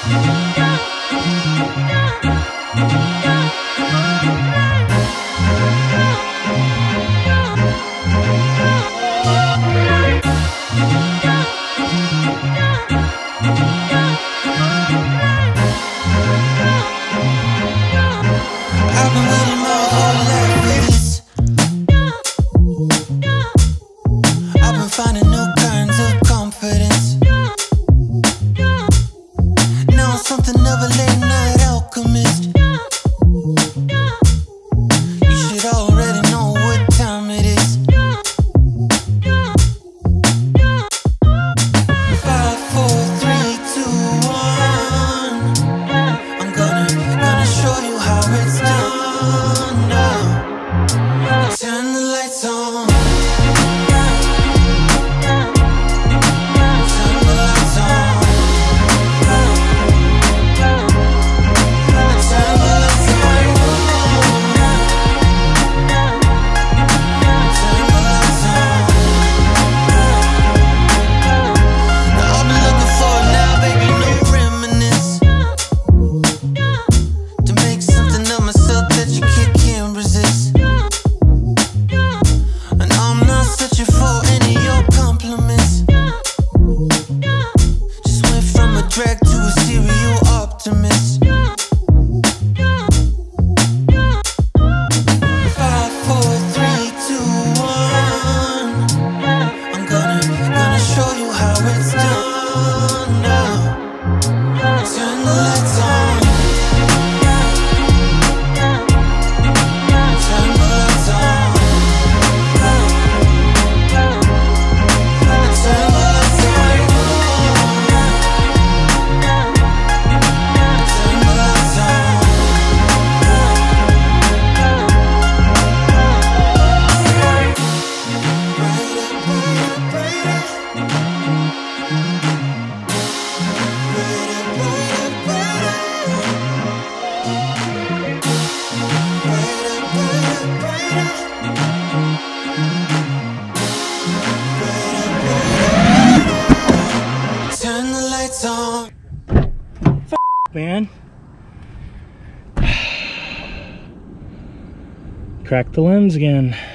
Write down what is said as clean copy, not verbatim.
I've been waiting my whole life for this. I've been finding new kinds of confidence. Now I'm something of a late night alchemist. You should already know what time it is. 5, 4, 3, 2, 1. I'm gonna show you how it's done now. Turn the lights on. Turn the lights on. Turn the lights on. Turn the lights on. Now I've been looking for it now, baby, no reminisce. To make something of myself that you can't resist. And I'm not searching for any of your compliments. Just went from a drag to a serial optimist. 5, 4, 3, 2, 1. I'm gonna show you how it's done now. Turn the lights on. Turn the lights on. Turn the lights on. Turn the lights on. Turn the lights on. Man. Cracked the lens again.